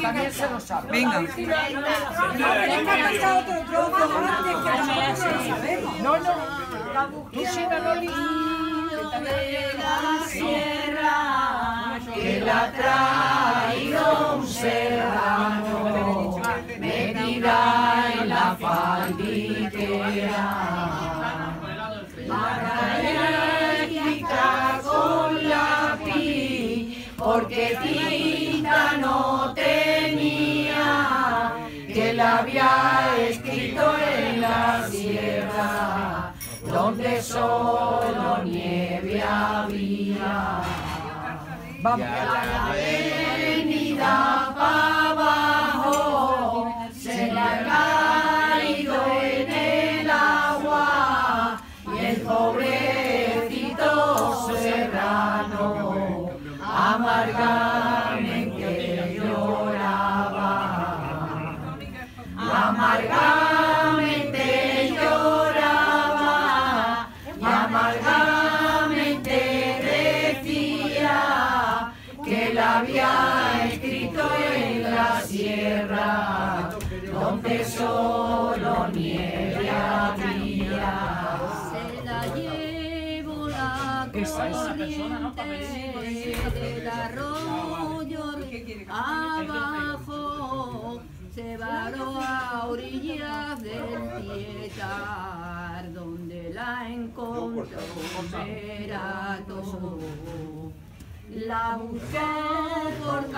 también se lo sabe. Venga. Es que ha pasado otro trozo antes que nosotros no lo sabemos. No, no. Tú sí, Manoli. De la sierra que la ha traído un serrano, metida en la falditera, margarita con lápiz, porque tinta no tenía, que la había escrito en la sierra, donde solo nieve había. Vamos. La avenida para abajo se le ha caído en el agua y el pobrecito serrano amargamente lloraba. Amargamente lloraba y amargamente decía que la había escrito en la sierra, donde solo nieve había. Se la llevo la corriente del arroyo abajo, se varó a orillas del Tietar, donde la encontró Verato. La buscó por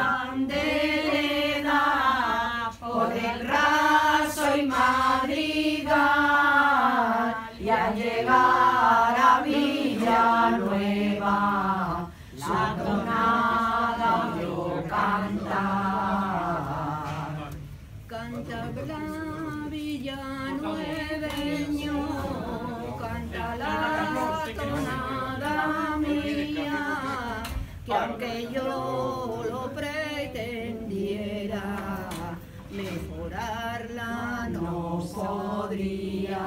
Candelera, por el Raso y Madrigal, y al llegar a Villanueva, la tonada oyó cantar. Canta la villanueveño, canta la tonada mía, que aunque yo lo pretendiera, mejorarla no podría.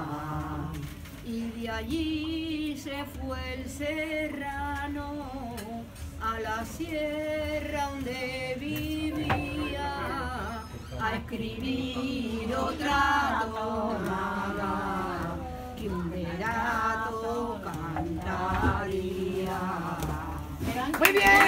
Y de allí se fue el serrano a la sierra donde vivía, a escribir otra tonada que un Verato cantaría. Muy bien.